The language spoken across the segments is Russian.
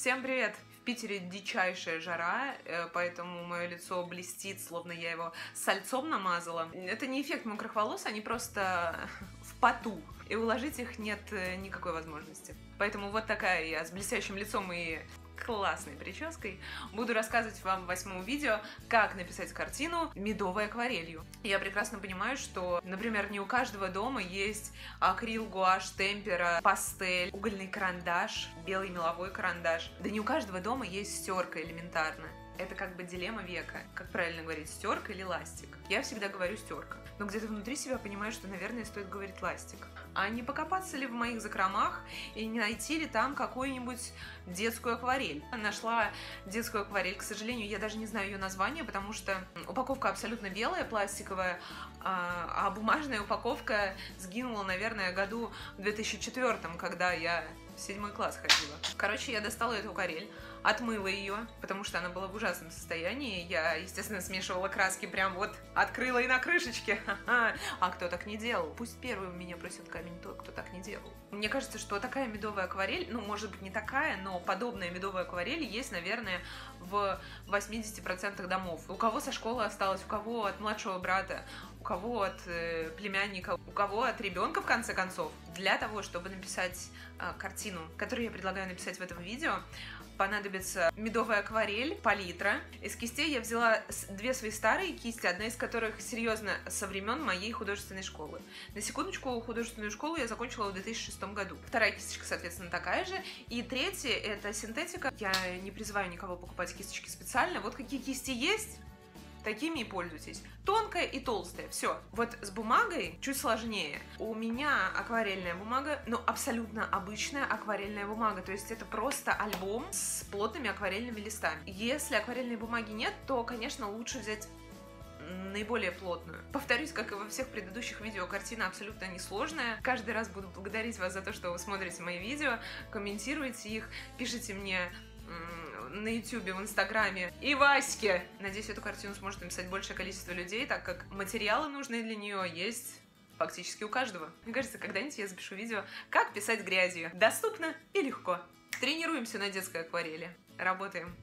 Всем привет! В Питере дичайшая жара, поэтому мое лицо блестит, словно я его сальцом намазала. Это не эффект мокрых волос, они просто в поту, и уложить их нет никакой возможности. Поэтому вот такая я с блестящим лицом и классной прической буду рассказывать вам в 8-м видео, как написать картину медовой акварелью. Я прекрасно понимаю, что, например, не у каждого дома есть акрил, гуашь, темпера, пастель, угольный карандаш, белый меловой карандаш. Да не у каждого дома есть стерка элементарно. Это как бы дилемма века. Как правильно говорить, стерка или ластик? Я всегда говорю стерка. Но где-то внутри себя понимаю, что, наверное, стоит говорить ластик. А не покопаться ли в моих закромах и не найти ли там какую-нибудь детскую акварель? Нашла детскую акварель. К сожалению, я даже не знаю ее название, потому что упаковка абсолютно белая, пластиковая, а бумажная упаковка сгинула, наверное, году в 2004, когда я в 7 класс ходила. Короче, я достала эту акварель, отмыла ее, потому что она была в ужасном состоянии. Я, естественно, смешивала краски прям вот, открыла и на крышечке. А кто так не делал? Пусть первый у меня просит камень тот, кто так не делал. Мне кажется, что такая медовая акварель, ну, может быть, не такая, но подобная медовая акварель есть, наверное, в 80% домов. У кого со школы осталось, у кого от младшего брата, у кого от племянника, у кого от ребенка, в конце концов. Для того, чтобы написать картину, которую я предлагаю написать в этом видео, понадобится медовая акварель, палитра. Из кистей я взяла две свои старые кисти, одна из которых, серьезно, со времен моей художественной школы. На секундочку, художественную школу я закончила в 2006 году. Вторая кисточка, соответственно, такая же. И третья — это синтетика. Я не призываю никого покупать кисточки специально. Вот какие кисти есть, такими и пользуйтесь. Тонкая и толстая, все. Вот с бумагой чуть сложнее. У меня акварельная бумага, но абсолютно обычная акварельная бумага. То есть это просто альбом с плотными акварельными листами. Если акварельной бумаги нет, то, конечно, лучше взять наиболее плотную. Повторюсь, как и во всех предыдущих видео, картина абсолютно несложная. Каждый раз буду благодарить вас за то, что вы смотрите мои видео, комментируете их, пишите мне на ютубе, в инстаграме и Ваське. Надеюсь, эту картину сможет написать большее количество людей, так как материалы, нужные для нее, есть фактически у каждого. Мне кажется, когда-нибудь я запишу видео, как писать грязью. Доступно и легко. Тренируемся на детской акварели. Работаем.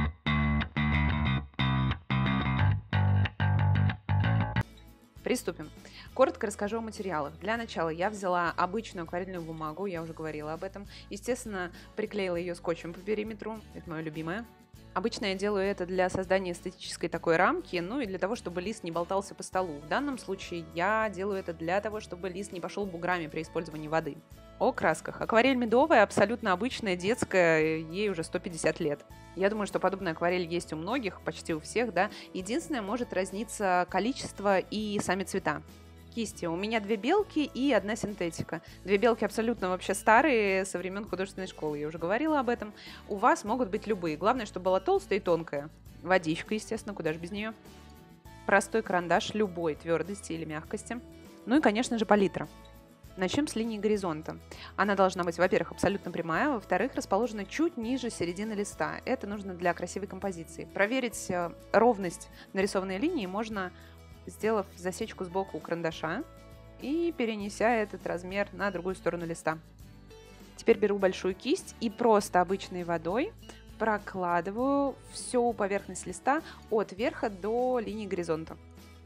Приступим. Коротко расскажу о материалах. Для начала я взяла обычную акварельную бумагу, я уже говорила об этом. Естественно, приклеила ее скотчем по периметру, это мое любимое. Обычно я делаю это для создания эстетической такой рамки, ну и для того, чтобы лист не болтался по столу. В данном случае я делаю это для того, чтобы лист не пошел буграми при использовании воды. О красках. Акварель медовая, абсолютно обычная, детская, ей уже 150 лет. Я думаю, что подобная акварель есть у многих, почти у всех, да. Единственное, может разниться количество и сами цвета. Кисти. У меня две белки и одна синтетика. Две белки абсолютно вообще старые, со времен художественной школы, я уже говорила об этом. У вас могут быть любые. Главное, чтобы была толстая и тонкая. Водичка, естественно, куда же без нее. Простой карандаш любой твердости или мягкости. Ну и, конечно же, палитра. Начнем с линии горизонта. Она должна быть, во-первых, абсолютно прямая, во-вторых, расположена чуть ниже середины листа. Это нужно для красивой композиции. Проверить ровность нарисованной линии можно, сделав засечку сбоку у карандаша и перенеся этот размер на другую сторону листа. Теперь беру большую кисть и просто обычной водой прокладываю всю поверхность листа от верха до линии горизонта.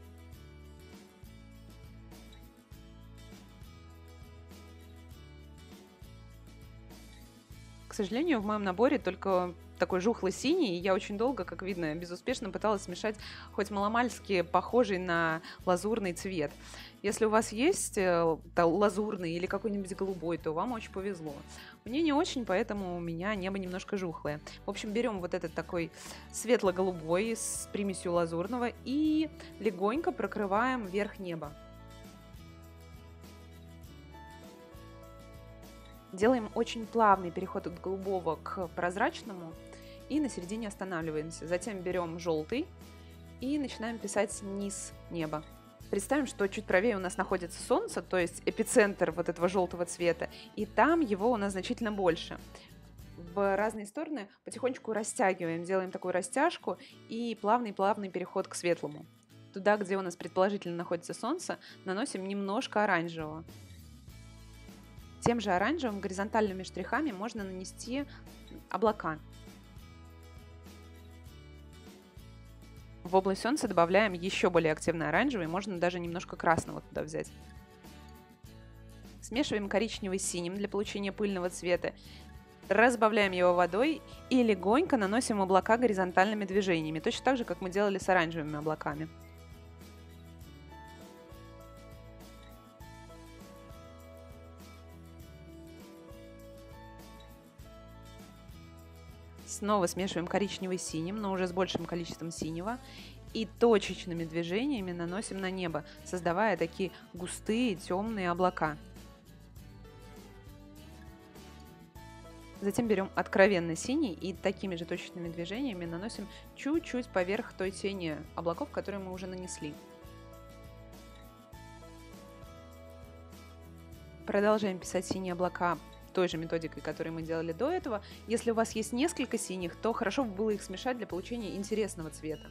К сожалению, в моем наборе только такой жухлый синий, и я очень долго, как видно, безуспешно пыталась смешать хоть маломальски похожий на лазурный цвет. Если у вас есть лазурный или какой-нибудь голубой, то вам очень повезло. Мне не очень, поэтому у меня небо немножко жухлое. В общем, берем вот этот такой светло-голубой с примесью лазурного и легонько прокрываем верх неба. Делаем очень плавный переход от голубого к прозрачному и на середине останавливаемся. Затем берем желтый и начинаем писать низ неба. Представим, что чуть правее у нас находится Солнце, то есть эпицентр вот этого желтого цвета, и там его у нас значительно больше. В разные стороны потихонечку растягиваем, делаем такую растяжку и плавный-плавный переход к светлому. Туда, где у нас предположительно находится Солнце, наносим немножко оранжевого. Тем же оранжевым горизонтальными штрихами можно нанести облака. В область солнца добавляем еще более активный оранжевый, можно даже немножко красного туда взять. Смешиваем коричневый с синим для получения пыльного цвета, разбавляем его водой и легонько наносим облака горизонтальными движениями, точно так же, как мы делали с оранжевыми облаками. Снова смешиваем коричневый с синим, но уже с большим количеством синего. И точечными движениями наносим на небо, создавая такие густые темные облака. Затем берем откровенно синий и такими же точечными движениями наносим чуть-чуть поверх той тени облаков, которые мы уже нанесли. Продолжаем писать синие облака той же методикой, которой мы делали до этого. Если у вас есть несколько синих, то хорошо бы было их смешать для получения интересного цвета.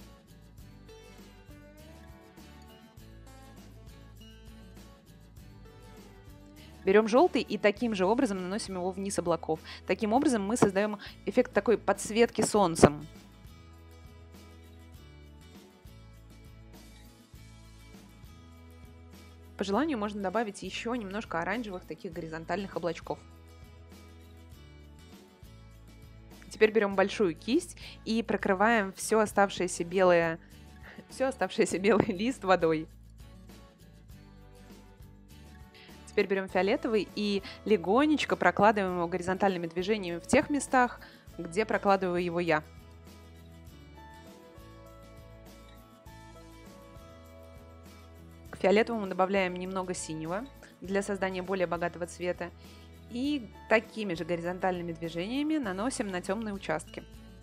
Берем желтый и таким же образом наносим его вниз облаков. Таким образом мы создаем эффект такой подсветки солнцем. По желанию можно добавить еще немножко оранжевых таких горизонтальных облачков. Теперь берем большую кисть и прокрываем все оставшийся белый лист водой. Теперь берем фиолетовый и легонечко прокладываем его горизонтальными движениями в тех местах, где прокладываю его я. К фиолетовому добавляем немного синего для создания более богатого цвета. И такими же горизонтальными движениями наносим на темные участки.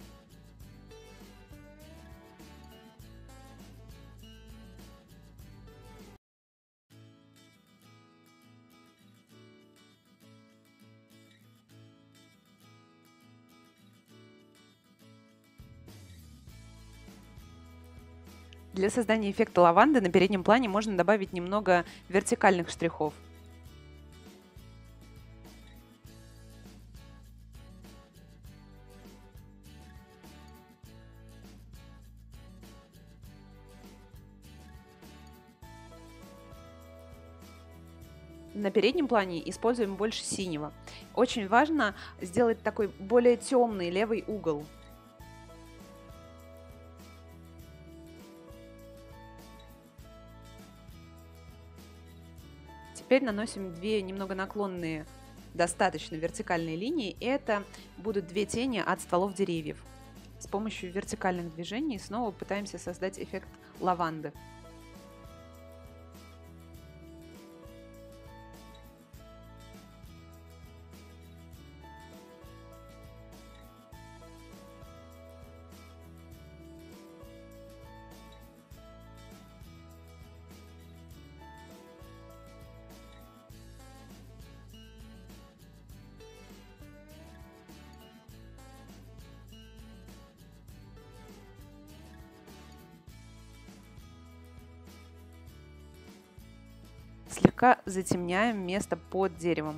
Для создания эффекта лаванды на переднем плане можно добавить немного вертикальных штрихов. На переднем плане используем больше синего. Очень важно сделать такой более темный левый угол. Теперь наносим две немного наклонные, достаточно вертикальные линии. Это будут две тени от стволов деревьев. С помощью вертикальных движений снова пытаемся создать эффект лаванды. Слегка затемняем место под деревом.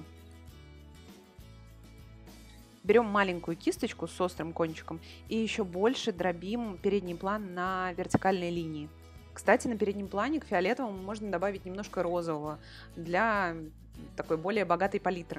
Берем маленькую кисточку с острым кончиком и еще больше дробим передний план на вертикальной линии. Кстати, на переднем плане к фиолетовому можно добавить немножко розового для такой более богатой палитры.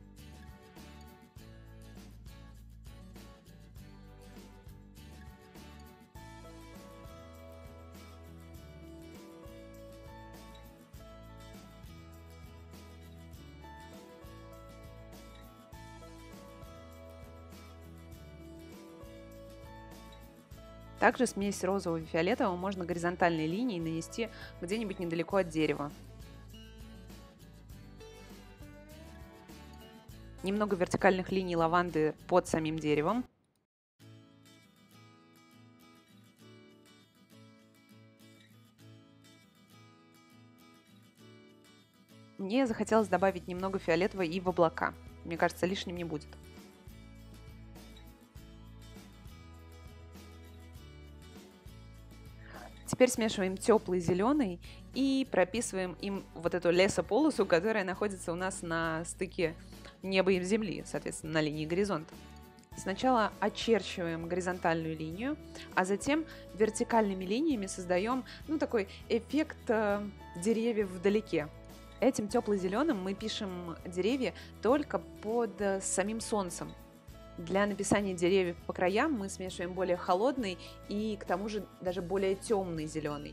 Также смесь розового и фиолетового можно горизонтальной линией нанести где-нибудь недалеко от дерева. Немного вертикальных линий лаванды под самим деревом. Мне захотелось добавить немного фиолетового и в облака. Мне кажется, лишним не будет. Теперь смешиваем теплый зеленый и прописываем им вот эту лесополосу, которая находится у нас на стыке неба и земли, соответственно, на линии горизонта. Сначала очерчиваем горизонтальную линию, а затем вертикальными линиями создаем, такой эффект деревьев вдалеке. Этим тепло-зеленым мы пишем деревья только под самим солнцем. Для написания деревьев по краям мы смешиваем более холодный и к тому же даже более темный зеленый.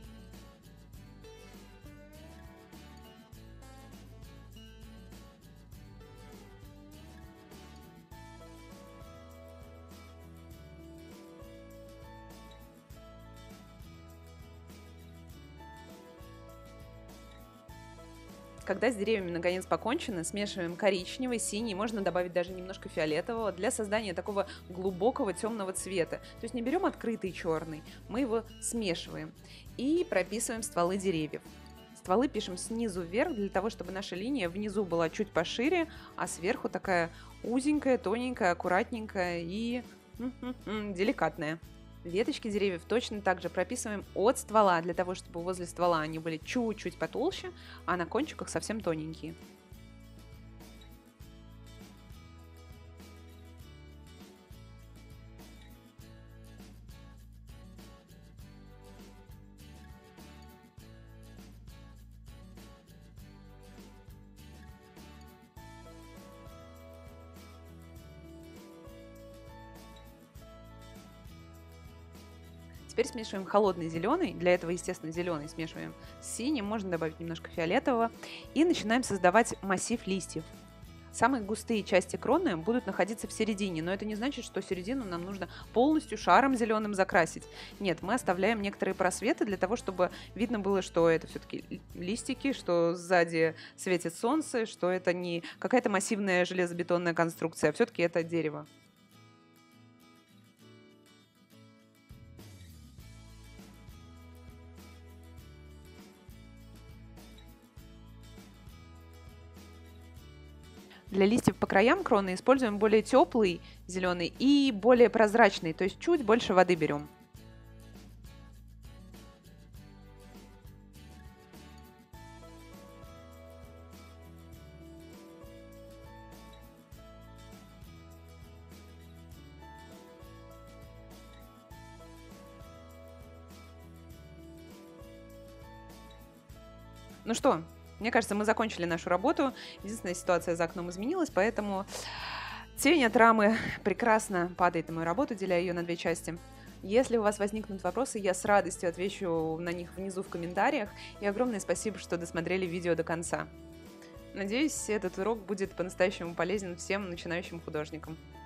Когда с деревьями наконец покончено, смешиваем коричневый, синий, можно добавить даже немножко фиолетового для создания такого глубокого темного цвета. То есть не берем открытый черный, мы его смешиваем и прописываем стволы деревьев. Стволы пишем снизу вверх, для того, чтобы наша линия внизу была чуть пошире, а сверху такая узенькая, тоненькая, аккуратненькая и деликатная. Веточки деревьев точно так же прописываем от ствола, для того, чтобы возле ствола они были чуть-чуть потолще, а на кончиках совсем тоненькие. Теперь смешиваем холодный зеленый, для этого, естественно, зеленый смешиваем с синим, можно добавить немножко фиолетового, и начинаем создавать массив листьев. Самые густые части кроны будут находиться в середине, но это не значит, что середину нам нужно полностью шаром зеленым закрасить. Нет, мы оставляем некоторые просветы для того, чтобы видно было, что это все-таки листики, что сзади светит солнце, что это не какая-то массивная железобетонная конструкция, а все-таки это дерево. Для листьев по краям кроны используем более теплый зеленый и более прозрачный, то есть чуть больше воды берем. Ну что, мне кажется, мы закончили нашу работу. Единственная ситуация за окном изменилась, поэтому тень от рамы прекрасно падает на мою работу, деля ее на две части. Если у вас возникнут вопросы, я с радостью отвечу на них внизу в комментариях. И огромное спасибо, что досмотрели видео до конца. Надеюсь, этот урок будет по-настоящему полезен всем начинающим художникам.